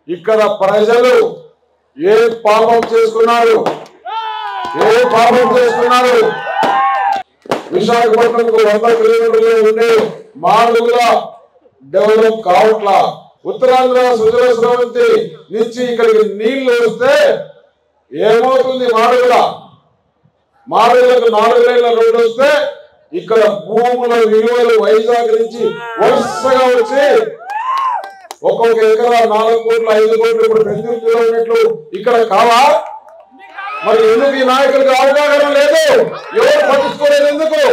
ఇక్కడ ప్రజలు ఏ పాపం చేసుకున్నారు, విశాఖపట్నంకు 100 కిలోమీటర్లు ఉండే మాడుగుల డెవలప్ కావట్లా. ఉత్తరాంధ్ర సుజల స్రవంతి నుంచి ఇక్కడికి నీళ్లు వస్తే ఏమవుతుంది? మాడుగులకు 4 లేన్ల రోడ్డు వస్తే ఇక్కడ భూముల విలువలు వైజాగ్ నుంచి వరుసగా వచ్చి ఒక్కొక్క ఎకరా 4 కోట్లు 5 కోట్లు ఇప్పుడు పెంచులు కిలోమీటర్లు ఇక్కడ కావా? మరి ఎందుకు ఈ నాయకులకు అవగాహన లేదు? ఎవరు పట్టించుకోలేదు? ఎందుకు?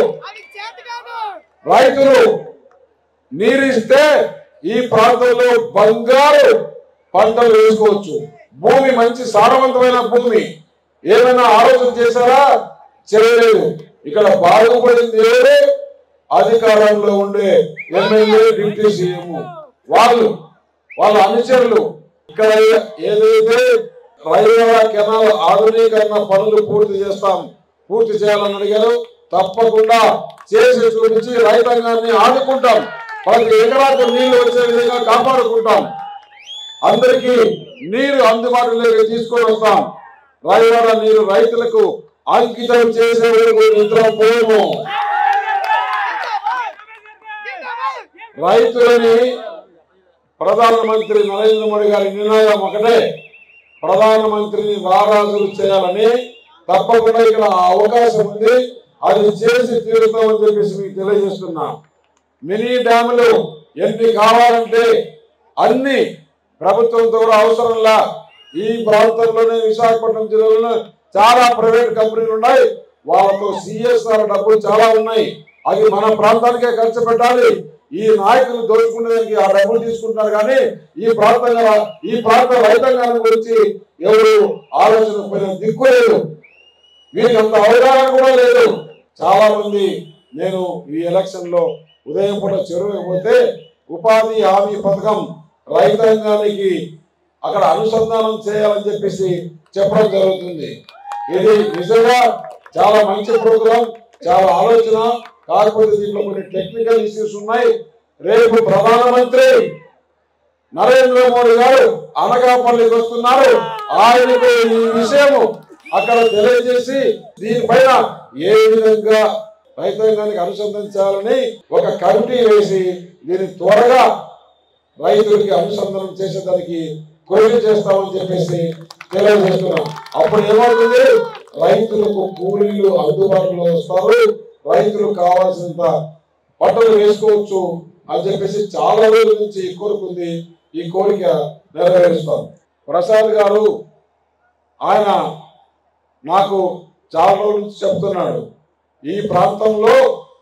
రైతులు నీరిస్తే ఈ ప్రాంతంలో బంగారు పంటలు వేసుకోవచ్చు. భూమి మంచి సారవంతమైన భూమి. ఏమైనా ఆలోచన చేశారా? చేయలేదు. ఇక్కడ బాగుపడింది ఎవరు? అధికారంలో ఉండే ఎమ్మెల్యే, డిప్యూటీ సీఎం, వాళ్ళ అనుచరులు. ఇక్కడ ఏదైతే రైల్వే కెనాల్ ఆధునీకరణ పనులు పూర్తి చేయాలని అడిగారు. తప్పకుండా చేసి చూపించి రైతాంగాన్ని ఆదుకుంటాం. ప్రతి ఎకరాకు నీళ్లు వచ్చే విధంగా కాపాడుకుంటాం. అందరికీ నీరు అందుబాటులోకి తీసుకొని వస్తాం. రైల్వే నీరు రైతులకు అంకితం చేసే వరకు నిద్రపోము. రైతులని ప్రధానమంత్రి నరేంద్ర మోడీ గారి నిర్ణయం ఒకటే, ప్రధానమంత్రిని రారాజులు చేయాలని. తప్పకుండా ఇక్కడ అవకాశం ఉంది, అది చేసి తీరుతామని చెప్పేసి మీకు తెలియజేస్తున్నా. మినీ డ్యాములు ఎన్ని కావాలంటే అన్ని ప్రభుత్వంతో కూడా అవసరంలా. ఈ ప్రాంతంలోనే విశాఖపట్నం జిల్లాలో చాలా ప్రైవేట్ కంపెనీలు ఉన్నాయి. వాళ్ళతో సిఎస్ఆర్ డబ్బులు చాలా ఉన్నాయి. అవి మన ప్రాంతానికే ఖర్చు పెట్టాలి. ఈ నాయకులు దోచుకునేదానికి ఆ డబ్బులు తీసుకుంటున్నారు. కానీ ఈ ప్రాంత రైతాంగాన్ని గురించి ఎవరు ఆలోచన దిక్కు లేదు. వీరికి అంత అవగాహన కూడా లేదు. చాలా మంది నేను ఈ ఎలక్షన్ లో ఉదయం పూట చెరువు పోతే ఉపాధి హామీ పథకం రైతాంగానికి అక్కడ అనుసంధానం చేయాలని చెప్పేసి చెప్పడం జరుగుతుంది. ఇది నిజంగా చాలా మంచి ప్రోగ్రాం, చాలా ఆలోచన. కాకపోతే దీంట్లో కొన్ని టెక్నికల్ ఇష్యూస్ ఉన్నాయి. రేపు ప్రధానమంత్రి నరేంద్ర మోడీ గారు అనకాపల్లికి వస్తున్నారు. ఆయనకు ఈ విషయం అక్కడ తెలియజేసి దీనిపైన ఏ విధంగా రైతాంగానికి అనుసంధానించాలని ఒక కమిటీ వేసి దీన్ని త్వరగా రైతులకి అనుసంధానం చేసేదానికి కృషి చేస్తామని చెప్పేసి తెలియజేస్తున్నాం. అప్పుడు ఏమవుతుంది? రైతులకు కూలీలు అందుబాటులో వస్తారు, రైతులు కావాల్సినంత పంటలు వేసుకోవచ్చు అని చెప్పేసి చాలా రోజుల నుంచి కోరుకుంది. ఈ కోరిక నెరవేరుస్తాం. ప్రసాద్ గారు ఆయన నాకు చాలా రోజుల నుంచి చెప్తున్నాడు, ఈ ప్రాంతంలో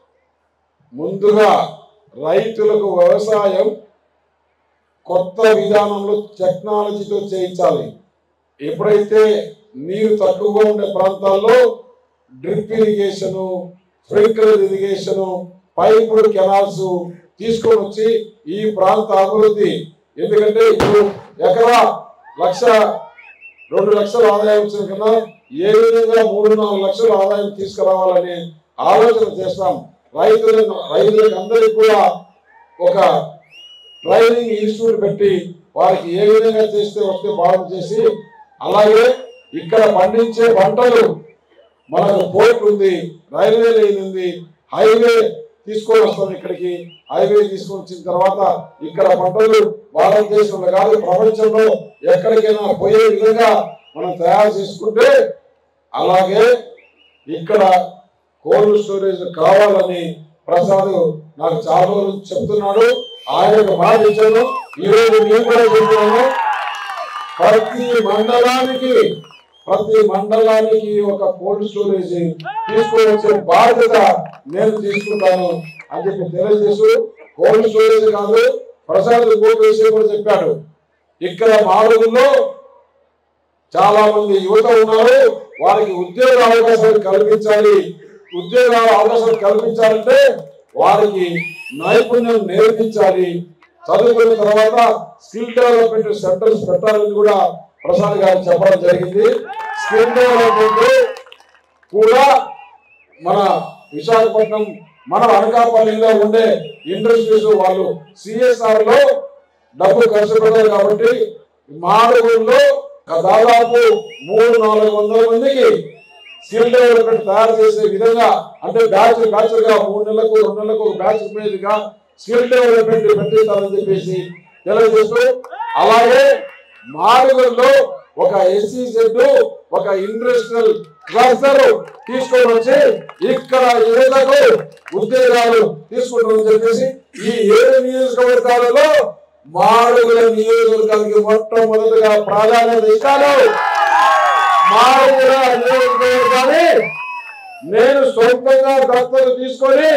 ముందుగా రైతులకు వ్యవసాయం కొత్త విధానంలో టెక్నాలజీతో చేయించాలి. ఎప్పుడైతే నీరు తక్కువగా ఉండే ప్రాంతాల్లో drip irrigation, sprinkler irrigation, piped canals తీసుకొని వచ్చి ఈ ప్రాంత అభివృద్ధి. ఎందుకంటే ఇప్పుడు ఎకరా 1,00,000 2 లక్షల ఆదాయం వచ్చిన కన్నా ఏ విధంగా 3-4 లక్షల ఆదాయం తీసుకురావాలని ఆలోచన చేస్తాం. రైతులకు అందరికీ కూడా ఒక ట్రైనింగ్ ఇన్స్టిట్యూట్ పెట్టి వారికి ఏ విధంగా చేస్తే వస్తే బాగు చేసి, అలాగే ఇక్కడ పండించే పంటలు మనకు పోర్ట్ ఉంది, రైల్వే లైన్ ఉంది, హైవే తీసుకొని వస్తాం. ఇక్కడికి హైవే తీసుకొని వచ్చిన తర్వాత ఇక్కడ పంటలు భారతదేశంలో కాదు ప్రపంచంలో ఎక్కడికైనా పోయే విధంగా మనం తయారు చేసుకుంటే, అలాగే ఇక్కడ కోల్డ్ స్టోరేజ్ కావాలని ప్రసాద్ నాకు చాలా రోజులు చెప్తున్నాడు. ఆయనకు మాట ఇచ్చాను. ఈరోజు నేను కూడా చెప్తున్నాను, ప్రతి మండలానికి ఒక కోల్డ్ స్టోరేజ్ తీసుకొని వచ్చే బాధ్యత నేను తీసుకుంటాను అని చెప్పి తెలియజేస్తూ, కోల్డ్ స్టోరేజ్ కాదు ప్రసాద్ కోల్డ్ విషయం కూడా చెప్పాడు. ఇక్కడ మాడుగుల్లో చాలా మంది యువత ఉన్నారు, వారికి ఉద్యోగ అవకాశాలు కల్పించాలి. ఉద్యోగాల అవకాశాలు కల్పించాలంటే వారికి నైపుణ్యం నేర్పించాలి. చదువుకున్న తర్వాత స్కిల్ డెవలప్మెంట్ సెంటర్స్ పెట్టాలని కూడా ప్రసాద్ గారు చెప్పడం జరిగింది. స్కిల్ డెవలప్మెంట్ కూడా మన విశాఖపట్నం, మన అనకాపల్లిలో ఉండే ఇండస్ట్రీస్ వాళ్ళు సిఎస్ఆర్ లో డబ్బు ఖర్చు పెడతారు కాబట్టి మాడుగుల్లో దాదాపు 300-400 మందికి స్కిల్ డెవలప్మెంట్ తయారు చేసే విధంగా, అంటే బ్యాచ్ గా 3 నెలలకు 2 నెలలకు ఒక బ్యాచ్ మీదుగా స్కిల్ డెవలప్మెంట్ పెట్టిస్తారని చెప్పేసి తెలియజేస్తూ, అలాగే మాడుగుల్లో ఒక SEZ ఒక ఇండస్ట్రియల్ క్లస్టర్ తీసుకొని వచ్చి ఇక్కడ యువతకు ఉద్యోగాలు తీసుకుంటామని చెప్పేసి ఈ 7 నియోజకవర్గాలలో మాడుగుల నియోజకవర్గానికి మొట్టమొదటిగా ప్రాధాన్యత ఇస్తాను. మాడుగుల నియోజకవర్గాన్ని నేను సొంతంగా దత్తత తీసుకొని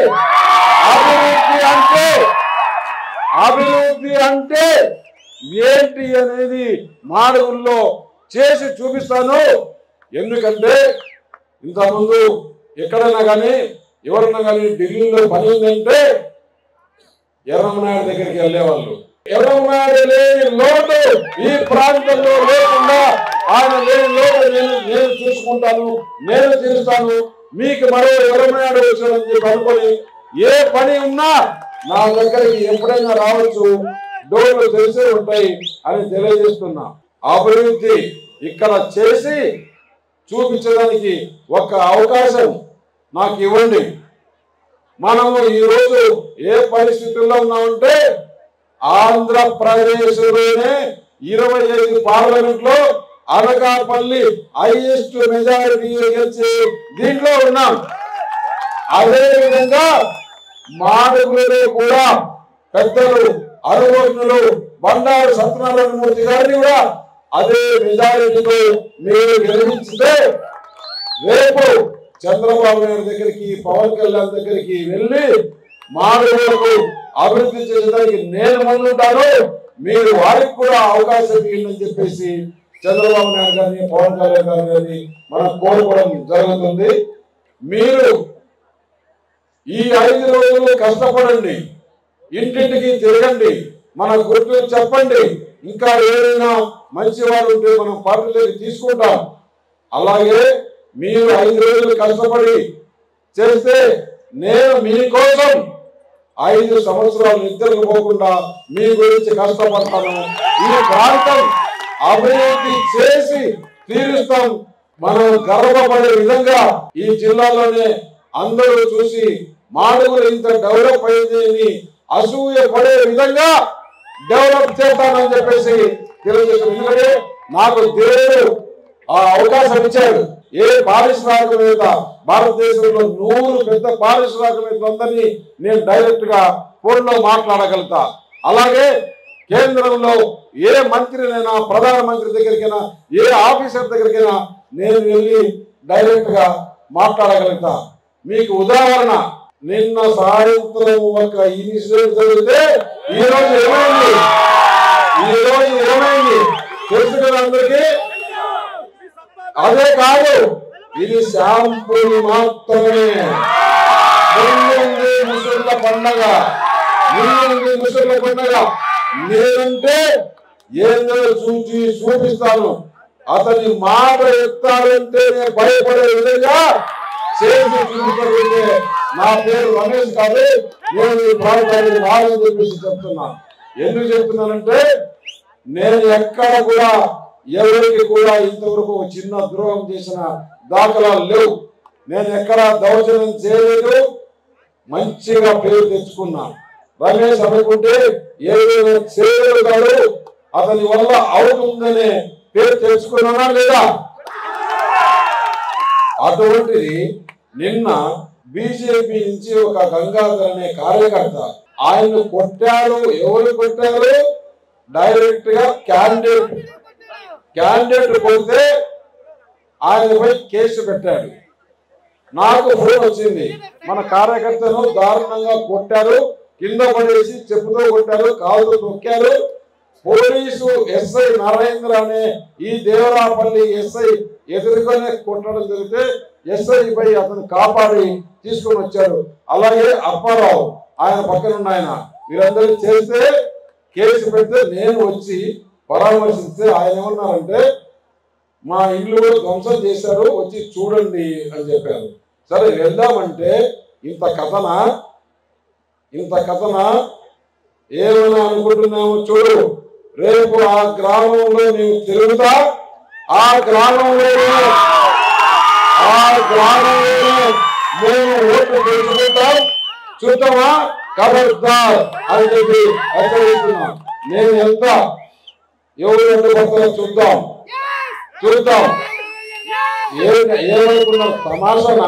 అభివృద్ధి అంటే ఏంటి అనేది మాడుగుల్లో చేసి చూపిస్తాను. ఎందుకంటే ఇంతకుముందు ఎక్కడైనా కానీ ఎవరన్నా కానీ ఢిల్లీలో పని ఉందంటే ఎర్రమనాయుడు దగ్గరికి వెళ్ళేవాళ్ళు. ఎర్రమనాయుడు లేని లోటు ఈ ప్రాంతంలో లేకుండా, ఆయన లేని లోటు నేను చూసుకుంటాను, నేను తీరుస్తాను, మీకు మరో ఎర్రమనాయుడు వచ్చాడని చెప్పి అనుకొని ఏ పని ఉన్నా నా దగ్గరికి ఎప్పుడైనా రావచ్చు, డోర్లు తెలిసే ఉంటాయి అని తెలియజేస్తున్నా. అభివృద్ధి ఇక్కడ చేసి చూపించడానికి ఒక అవకాశం నాకు ఇవ్వండి. మనము ఈరోజు ఏ పరిస్థితుల్లో ఉన్నామంటే ఆంధ్రప్రదేశ్లోనే 25 పార్లమెంట్లో అనకాపల్లి హైయెస్ట్ మెజారిటీ గెలిచి దీంట్లో ఉన్నాం. అదేవిధంగా మాడుగులలో కూడా పెద్దలు అనుభవజ్ఞులు బండారు సత్యనారాయణ మూర్తి గారిని కూడా అదే మెజారిటీతో మీరు గెలిపించితే రేపు చంద్రబాబు నాయుడు దగ్గరికి, పవన్ కళ్యాణ్ దగ్గరికి వెళ్ళి మాడుగులకు అభివృద్ధి చేసేదానికి నేను ముందుంటాను, మీరు వారికి కూడా అవకాశం ఇవ్వండి చెప్పేసి చంద్రబాబు నాయుడు గారిని, పవన్ కళ్యాణ్ గారిని మనం కోరుకోవడం జరుగుతుంది. మీరు ఈ 5 రోజులు కష్టపడండి, ఇంటింటికి తిరగండి, మన గుర్తులు చెప్పండి, ఇంకా ఏదైనా మంచి వారు ఉంటే మనం పార్టీలోకి తీసుకుంటాం. అలాగే మీరు 5 రోజులు కష్టపడి చేస్తే నేను మీకోసం 5 సంవత్సరాలు నిద్రకు పోకుండా మీ గురించి కష్టపడతాను. ఈ ప్రాంతం అభివృద్ధి చేసి తీరుస్తాం. మనం గర్వపడే విధంగా ఈ జిల్లాలోనే అందరూ చూసి మాడుగులు ఇంత డెవలప్ అయింది అసూయ పడే విధంగా డెవలప్ చేస్తానని చెప్పేసి తెలియజేస్తాను. ఎందుకంటే నాకు దేవుడు ఆ అవకాశం ఇచ్చాడు. ఏ పారిశ్రామికవేత్త భారతదేశంలో 100 పెద్ద పారిశ్రామికవేత్తలందరినీ నేను డైరెక్ట్ గా ఫోన్లో మాట్లాడగలుగుతా. అలాగే కేంద్రంలో ఏ మంత్రినైనా, ప్రధానమంత్రి దగ్గరికైనా, ఏ ఆఫీసర్ దగ్గరికైనా నేను వెళ్ళి డైరెక్ట్ గా మాట్లాడగలుగుతా. మీకు ఉదాహరణ, నిన్న సాయంత్రం ఒక ఇన్సిడెంట్ జరిగితే ఈరోజు ఏమైంది తెలుసు కదా అందరికీ. అదే కాదు, ఇది శాంపుల్ మాత్రమే. ముసళ్ళ పండగ నేనంటే ఏదో చూపిస్తాను. అతని మాట ఎత్తాలంటే నేను భయపడే విధంగా చేసి చూపించే నా పేరు రమేష్ కాదు, నేను ఈ ప్రాంతానికి రాదని చెప్పేసి చెప్తున్నాను. ఎందుకు చెప్తున్నానంటే నేను ఎక్కడ కూడా ఎవరికి కూడా ఇంతవరకు చిన్న ద్రోహం చేసిన దాఖలాలు లేవు. నేను ఎక్కడ దౌర్జన్యం చేయలేదు, మంచిగా పేరు తెచ్చుకున్నా. రమేష్ అనుకుంటే ఏదైనా చేయగలుగుతాడు, అతని వల్ల అవుతుందనే పేరు తెచ్చుకున్నానా లేదా? అటువంటిది నిన్న బీజేపీ నుంచి ఒక గంగాధర్ అనే కార్యకర్త ఆయన్ను కొట్టారు. ఎవరు కొట్టారు? డైరెక్ట్ గా క్యాండిడేట్ కొడితే ఆయనపై కేసు పెట్టాడు. నాకు ఫోన్ వచ్చింది, మన కార్యకర్తను దారుణంగా కొట్టారు, కింద పడేసి చెప్పుతో కొట్టారు, కాలుతో తొక్కారు. పోలీసు ఎస్ఐ నరేంద్ర అనే ఈ దేవరాపల్లి ఎస్ఐ ఎదురుగానే కొట్టడం జరిగితే ఎస్ఐ పై అతను కాపాడి తీసుకొని వచ్చారు. అలాగే అప్పారావు ఆయన పక్కన ఉన్న ఆయన, వీరందరూ చేస్తే కేసు పెడితే నేను వచ్చి పరామర్శిస్తే ఆయన ఏమన్నారంటే మా ఇల్లు ధ్వంసం చేశారు, వచ్చి చూడండి అని చెప్పారు. సరే వెళ్దామంటే ఇంత కథన ఏమైనా అనుకుంటున్నాము చూడు. రేపు ఆ గ్రామంలో నీవు తిరుగుతా, ఆ గ్రామంలో మేము ఓట్లు పెంచుకుంటాం, చూద్దామా ఖబర్దార్ అని చెప్పి హెచ్చరిస్తున్నాం. నేను ఎంత ఎవరు పడతారో చూద్దాం. ఏమనుకున్న తమాషన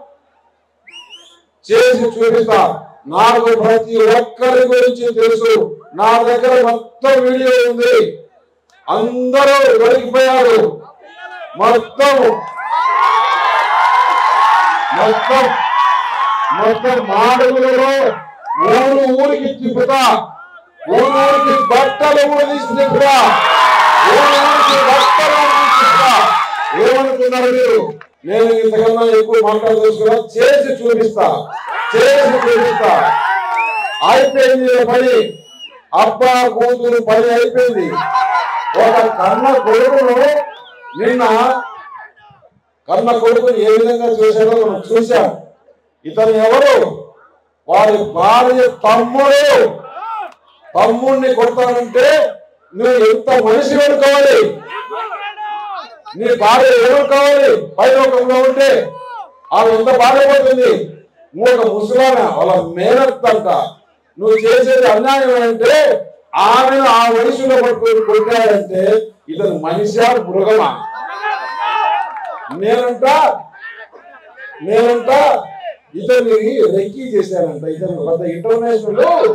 చేసి చూపిస్తా. నాకు ప్రతి ఒక్కరి గురించి తెలుసు. నా దగ్గర మొత్తం వీడియో ఉంది. అందరూ దొరికిపోయారు. మొత్తం మాడుగులలో ఊరికి తిప్పుతా, ఊరికి బట్టలు తీసి తిప్పుతా, ఊరికి బట్టలు తిప్పుతా. ఏమనుకున్నారు మీరు? నేను ఇంతకన్నా ఎక్కువ మాట్లాడుతున్నా. చేసి చూపిస్తా. అయిపోయింది పని. అబ్బా కూతురు పని అయిపోయింది. ఒక కన్న కొడుకుని ఏ విధంగా చేశాడో మనం చూశాం. ఇతను ఎవరు? వారి భార్య తమ్ముడిని కొడతానంటే నువ్వు ఎంత మనిషి కావాలి? నీ భార్య ఎవరు కావాలి? పైలోకంలో ఉంటే ఆమె ఎంత బాధపడుతుంది. నువ్వు ఒక ముసలామె, వాళ్ళ మేనత్తంట. నువ్వు చేసేది అన్యాయం అంటే ఆమెను ఆ వయసులో పట్టుకొని కొట్టాడంటే ఇతను మనిషా మృగమా? నేనంట ఇతన్ని రెక్కీ చేశానంట. ఇతను పెద్ద ఇంటర్నేషనల్.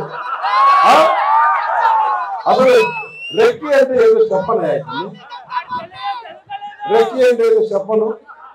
అసలు రెక్కీ అంటే ఏదో చెప్పను. రెక్కీ అంటే ఏదో చెప్పను.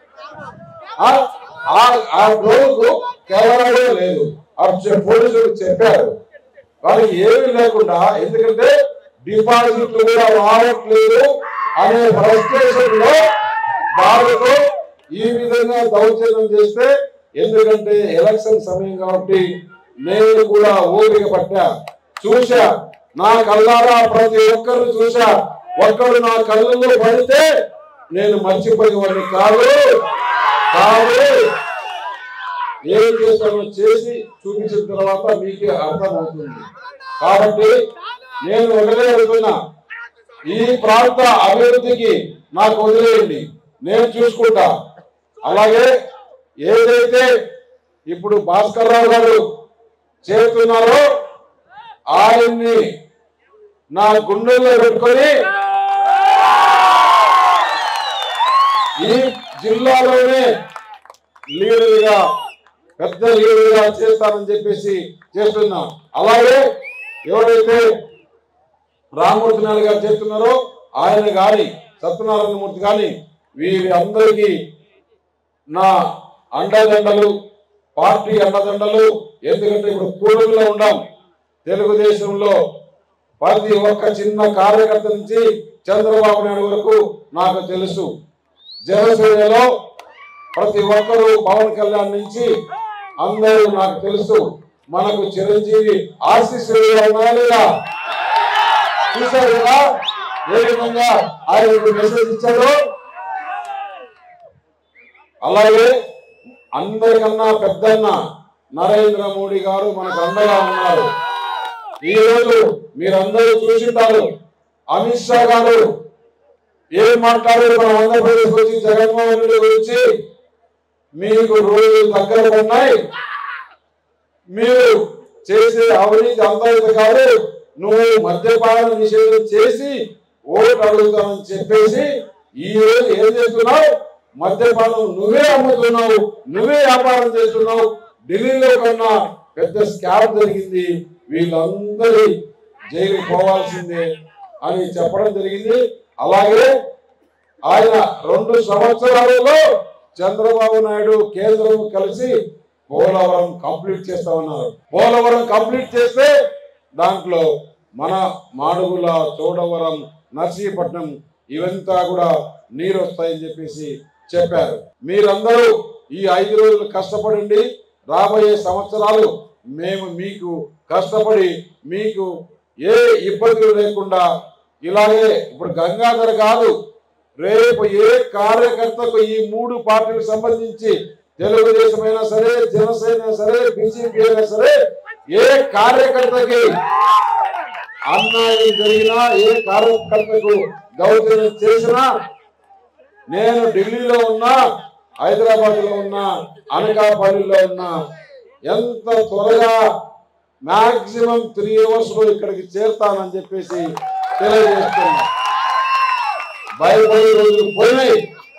ఆ రోజు కెమెరాలో లేదు. పోలీసులు చెప్పారు వాళ్ళకి ఏమీ లేకుండా. ఎందుకంటే డిపాజిట్లు కూడా రావట్లేదు అనే ఫ్రస్ట్రేషన్ లో బాధతో ఈ విధంగా దౌర్జన్యం చేస్తే, ఎందుకంటే ఎలక్షన్ సమయం కాబట్టి నేను కూడా ఓపిక పట్టా, చూసా. నా కళ్ళారా ప్రతి ఒక్కరు చూసా. ఒక్కరు నా కళ్ళల్లో పడితే నేను మర్చిపోయేవాడిని కాదు. ఏం చేస్తానో చేసి చూపించిన తర్వాత మీకే అర్థమవుతుంది. కాబట్టి నేను ఒకటే అడుగుతున్నా, ఈ ప్రాంత అభివృద్ధికి నాకు వదిలేయండి, నేను చూసుకుంటా. అలాగే ఏదైతే ఇప్పుడు భాస్కర్ రావు గారు చేస్తున్నారో ఆయన్ని నా గుండెల్లో పెట్టుకొని ఈ జిల్లాలోనే లీడర్గా, పెద్ద లీడర్గా చేస్తానని చెప్పేసి చేస్తున్నా. అలాగే ఎవరైతే రామమూర్తి నాయుడు గారు చేస్తున్నారో ఆయన కానీ, సత్యనారాయణమూర్తి కానీ, వీరి అందరికీ నా అండదండలు, పార్టీ అండదండలు. ఎందుకంటే ఇప్పుడు కూడుగులో ఉండాం. తెలుగుదేశంలో ప్రతి ఒక్క చిన్న కార్యకర్త నుంచి చంద్రబాబు నాయుడు వరకు నాకు తెలుసు. జనసేనలో ప్రతి ఒక్కరూ పవన్ కళ్యాణ్ నుంచి అందరూ నాకు తెలుసు. మనకు చిరంజీవి ఆశీస్సులు ఉన్నాయా? చూశారు కదా ఏ విధంగా ఆయనకు మెసేజ్ ఇచ్చారో. అలాగే అందరికన్నా పెద్దన్న నరేంద్ర మోడీ గారు మనకు అండగా ఉన్నారు. ఈ రోజు మీరందరూ చూసింటారు. అమిత్ షా గారు ఏం మాట్లాడారు మన ఆంధ్రప్రదేశ్ గురించి, జగన్మోహన్ రెడ్డి గురించి. మీకు రోజులు దగ్గర ఉన్నాయి, మీరు చేసే అవినీతి అంతా కాదు, నువ్వు మద్యపాన నిషేధం చేసి ఓటు అడుగుతామని చెప్పేసి ఈ రోజు ఏం చేస్తున్నావు? మద్యపానం నువ్వే అమ్ముతున్నావు, నువ్వే వ్యాపారం చేస్తున్నావు. ఢిల్లీలో కన్నా పెద్ద స్కామ్ జరిగింది, వీళ్ళందరి జైలు పోవాల్సిందే అని చెప్పడం జరిగింది. అలాగే ఆయన 2 సంవత్సరాలలో చంద్రబాబు నాయుడు కేంద్రం కలిసి పోలవరం కంప్లీట్ చేస్తామన్నారు. పోలవరం కంప్లీట్ చేస్తే దాంట్లో మన మాడుగుల, చోడవరం, నర్సీపట్నం ఇవంతా కూడా నీరు వస్తాయని చెప్పేసి చెప్పారు. మీరందరూ ఈ 5 రోజులు కష్టపడండి. రాబోయే సంవత్సరాలు మేము మీకు కష్టపడి మీకు ఏ ఇబ్బందులు లేకుండా ఇలాగే ఇప్పుడు గంగాధర్ కాదు, రేపు ఏ కార్యకర్తకు ఈ 3 పార్టీలకు సంబంధించి తెలుగుదేశం అయినా సరే, జనసేన సరే, బీజేపీ అయినా సరే, ఏ కార్యకర్తకి అన్యాయం జరిగినా ఏ కార్యకర్తకు దౌర్జన్యం చేసినా నేను ఢిల్లీలో ఉన్నా, హైదరాబాద్ లో ఉన్నా, అనకాపల్లిలో ఉన్నా ఎంత త్వరగా మాక్సిమం 3 hours లో ఇక్కడికి చేరుతానని చెప్పేసి తెలియజేస్తున్నా. భయపడే రోజులు పోయినాయి.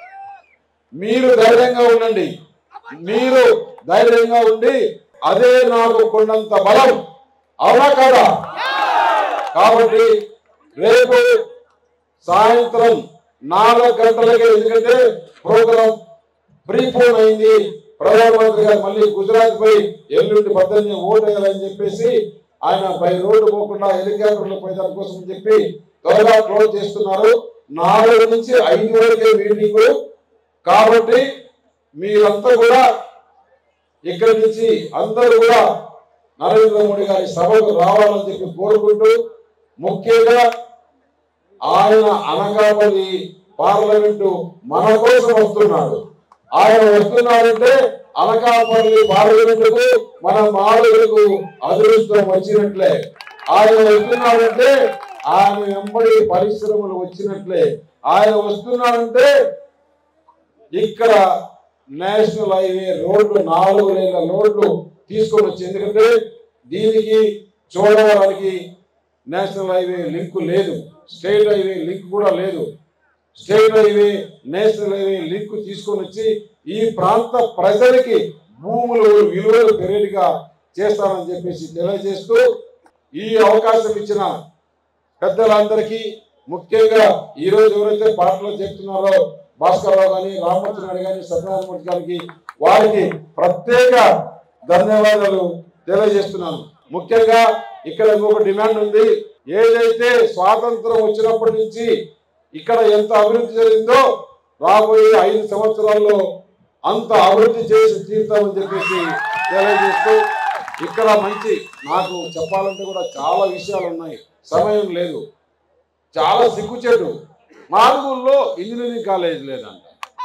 మీరు ధైర్యంగా ఉండండి. మీరు ధైర్యంగా ఉండి అదే నాకు కొండంత బలం. అవునా కాదా? కాబట్టి రేపు సాయంత్రం 4 గంటలకే, ఎందుకంటే ప్రోగ్రాం ప్రీపోన్ అయింది, ప్రధానమంత్రి గారు మళ్ళీ గుజరాత్ పోయి ఎల్లుండి 18 ఓటు వేయాలని చెప్పేసి ఆయన బై రోడ్డు పోకుండా హెలికాప్టర్లో పోయి దానికోసం చెప్పి త్వరగా క్లోజ్ చేస్తున్నారు. 4 నుంచి 5 వరకే మీటింగ్. కాబట్టి మీరంతా కూడా ఇక్కడి నుంచి అందరూ కూడా నరేంద్ర మోడీ గారి సభకు రావాలని చెప్పి కోరుకుంటూ, ముఖ్యంగా ఆయన అనకాపల్లి పార్లమెంటు మన కోసం వస్తున్నాడు. ఆయన వస్తున్నారంటే అనకాపల్లి పార్లమెంటుకు మన మాడులకు అదృష్టం వచ్చినట్లే. ఆయన వస్తున్నాడంటే ఆయన వెంబడి పరిశ్రమలు వచ్చినట్లే. ఆయన వస్తున్నాడంటే ఇక్కడ నేషనల్ హైవే రోడ్లు 4 లేన్ల రోడ్లు తీసుకొని వచ్చి, ఎందుకంటే దీనికి చూడడానికి నేషనల్ హైవే లింక్ లేదు, స్టేట్ హైవే లింక్ కూడా లేదు. State highway national highway link తీసుకొని వచ్చి ఈ ప్రాంత ప్రజలకి భూములు విలువలు పెరిగిగా చేస్తానని చెప్పేసి తెలియజేస్తూ, ఈ అవకాశం ఇచ్చిన పెద్దలందరికీ, ముఖ్యంగా ఈరోజు ఎవరైతే పాటలు చెప్తున్నారో భాస్కర్ రావు గాని, రామ్మూర్తి నాయుడు గాని, సత్యనారాయణమూర్తి గారికి, వారికి ప్రత్యేక ధన్యవాదాలు తెలియజేస్తున్నాను. ముఖ్యంగా ఇక్కడ ఇంకొక డిమాండ్ ఉంది. ఏదైతే స్వాతంత్రం వచ్చినప్పటి నుంచి ఇక్కడ ఎంత అభివృద్ధి జరిగిందో రాబోయే 5 సంవత్సరాల్లో అంత అభివృద్ధి చేసి తీరుతామని చెప్పేసి తెలియజేస్తూ, ఇక్కడ మంచి నాకు చెప్పాలంటే కూడా చాలా విషయాలు ఉన్నాయి, సమయం లేదు. చాలా సిగ్గుచేటు, మాడుగుల్లో ఇంజనీరింగ్ కాలేజ్ లేదంట.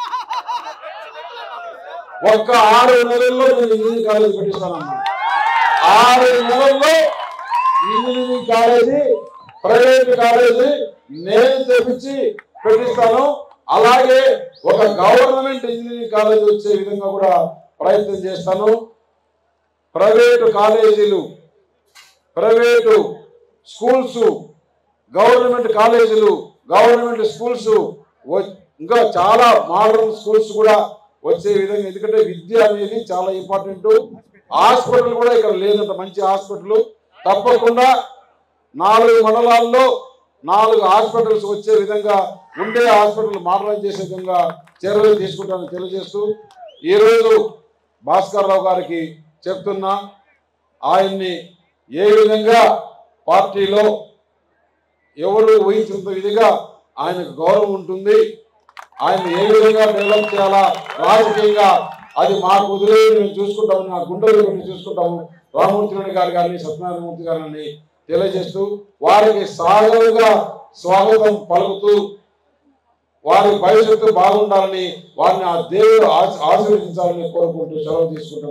ఒక్క 6 నెలల్లో నేను ఇంజనీరింగ్ కాలేజ్ పెట్టిస్తానన్నా. 6 నెలల్లో ఇంజనీరింగ్ కాలేజీ, ప్రైవేట్ కాలేజీ నేను తెప్పించి పెట్టిస్తాను. అలాగే ఒక గవర్నమెంట్ ఇంజనీరింగ్ కాలేజీ వచ్చే విధంగా కూడా ప్రయత్నం చేస్తాను. ప్రైవేటు కాలేజీలు, ప్రైవేటు స్కూల్స్, గవర్నమెంట్ కాలేజీలు, గవర్నమెంట్ స్కూల్స్, ఇంకా చాలా మోడర్న్ స్కూల్స్ కూడా వచ్చే విధంగా, ఎందుకంటే విద్య అనేది చాలా ఇంపార్టెంట్. హాస్పిటల్ కూడా ఇక్కడ లేదంట, మంచి హాస్పిటల్. తప్పకుండా 4 మండలాల్లో 4 హాస్పిటల్స్ వచ్చే విధంగా, ఉండే హాస్పిటల్ మోడర్నైజ్ చేసే విధంగా చర్యలు తీసుకుంటానని తెలియజేస్తూ, ఈరోజు భాస్కర్ రావు గారికి చెప్తున్నా, ఆయన్ని ఏ విధంగా పార్టీలో ఎవరు ఊహించినంత విధిగా ఆయనకు గౌరవం ఉంటుంది. ఆయన ఏ విధంగా డెవలప్ చేయాలా రాజకీయంగా అది మాకు వదిలే మేము చూసుకుంటాము, నా గుండెలు పెట్టి చూసుకుంటాము. రామ్మూర్తి నాయుడు గారు కానీ, సత్యనారాయణమూర్తి గారిని తెలియజేస్తూ, వారికి సాగరుగా స్వాగతం పలుకుతూ, వారి భవిష్యత్తు బాగుండాలని, వారిని ఆ దేవుడు ఆశీర్వదించాలని కోరుకుంటూ సెలవు తీసుకుంటాం.